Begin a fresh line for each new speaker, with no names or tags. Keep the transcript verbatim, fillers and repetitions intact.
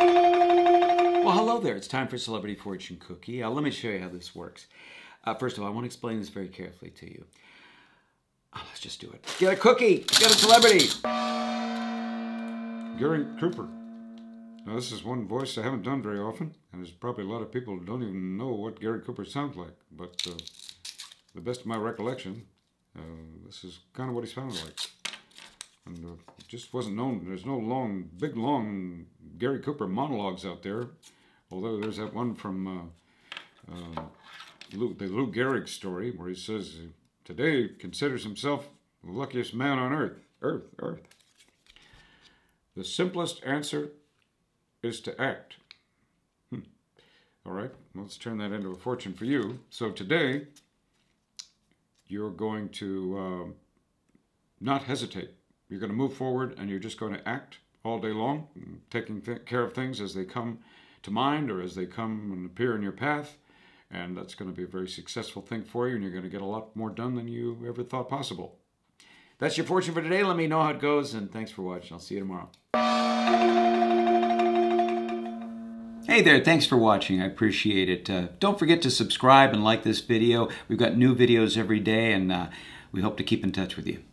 Well, hello there. It's time for Celebrity Fortune Cookie. Uh, let me show you how this works. Uh, first of all, I want to explain this very carefully to you. Oh, let's just do it. Get a cookie! Get a celebrity!
Gary Cooper. Now, this is one voice I haven't done very often, and there's probably a lot of people who don't even know what Gary Cooper sounds like. But uh, the best of my recollection, uh, this is kind of what he sounded like. And uh, it just wasn't known. There's no long, big, long Gary Cooper monologues out there. Although there's that one from uh, uh, Lou, the Lou Gehrig story where he says, today considers himself the luckiest man on earth. Earth, earth. The simplest answer is to act. Hmm. All right, let's turn that into a fortune for you. So today, you're going to uh, not hesitate. You're going to move forward and you're just going to act all day long, taking th care of things as they come to mind or as they come and appear in your path. And that's going to be a very successful thing for you, and you're going to get a lot more done than you ever thought possible.
That's your fortune for today. Let me know how it goes, and thanks for watching. I'll see you tomorrow. Hey there, thanks for watching. I appreciate it. Uh, don't forget to subscribe and like this video. We've got new videos every day, and uh, we hope to keep in touch with you.